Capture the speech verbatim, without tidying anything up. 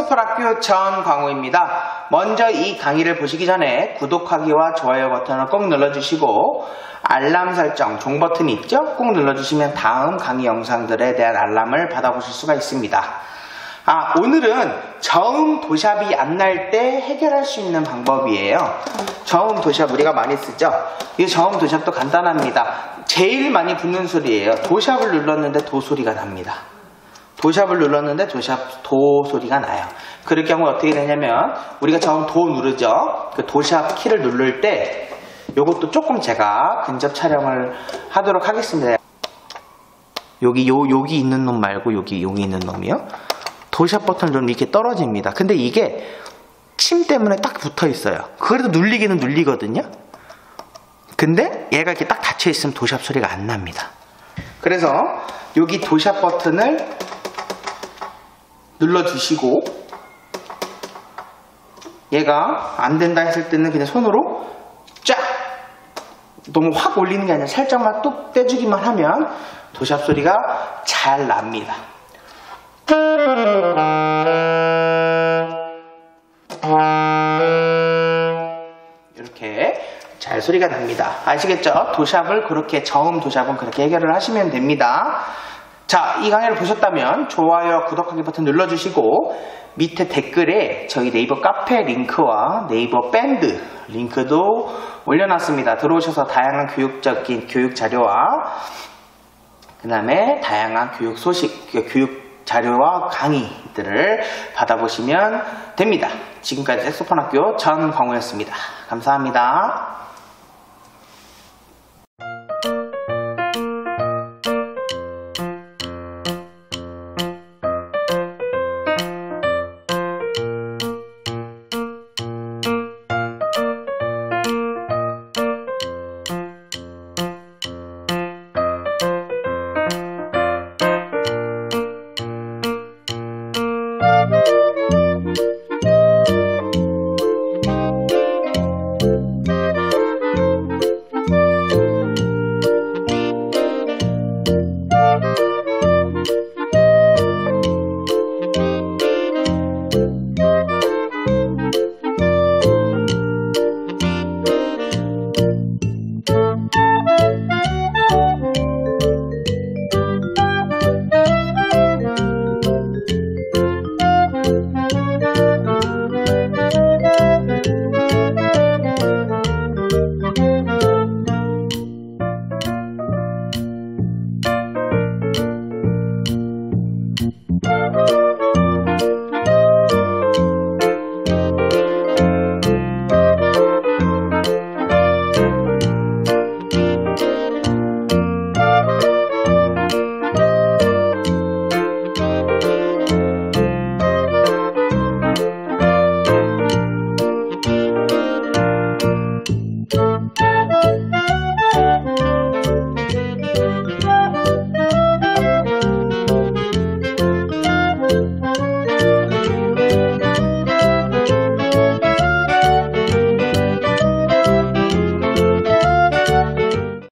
색소폰 학교 전광호입니다. 먼저 이 강의를 보시기 전에 구독하기와 좋아요 버튼을 꼭 눌러주시고 알람 설정, 종 버튼이 있죠? 꼭 눌러주시면 다음 강의 영상들에 대한 알람을 받아보실 수가 있습니다. 아, 오늘은 저음 도샵이 안 날 때 해결할 수 있는 방법이에요. 저음 도샵 우리가 많이 쓰죠? 이 저음 도샵도 간단합니다. 제일 많이 붙는 소리예요. 도샵을 눌렀는데 도 소리가 납니다. 도샵을 눌렀는데 도샵 도 소리가 나요. 그럴 경우 어떻게 되냐면 우리가 저음 도 누르죠. 그 도샵 키를 누를 때 요것도 조금 제가 근접 촬영을 하도록 하겠습니다. 여기 요 여기 있는 놈 말고 여기 여기 있는 놈이요. 도샵 버튼을 누르면 이렇게 떨어집니다. 근데 이게 침 때문에 딱 붙어 있어요. 그래도 눌리기는 눌리거든요. 근데 얘가 이렇게 딱 닫혀 있으면 도샵 소리가 안 납니다. 그래서 여기 도샵 버튼을 눌러주시고 얘가 안 된다 했을 때는 그냥 손으로 쫙 너무 확 올리는 게 아니라 살짝만 뚝 떼주기만 하면 도샵 소리가 잘 납니다. 이렇게 잘 소리가 납니다. 아시겠죠? 도샵을 그렇게 저음 도샵은 그렇게 해결을 하시면 됩니다. 자, 이 강의를 보셨다면 좋아요, 구독하기 버튼 눌러주시고 밑에 댓글에 저희 네이버 카페 링크와 네이버 밴드 링크도 올려놨습니다. 들어오셔서 다양한 교육적인 교육 자료와 그 다음에 다양한 교육 소식, 교육 자료와 강의들을 받아보시면 됩니다. 지금까지 색소폰 학교 전광호였습니다. 감사합니다.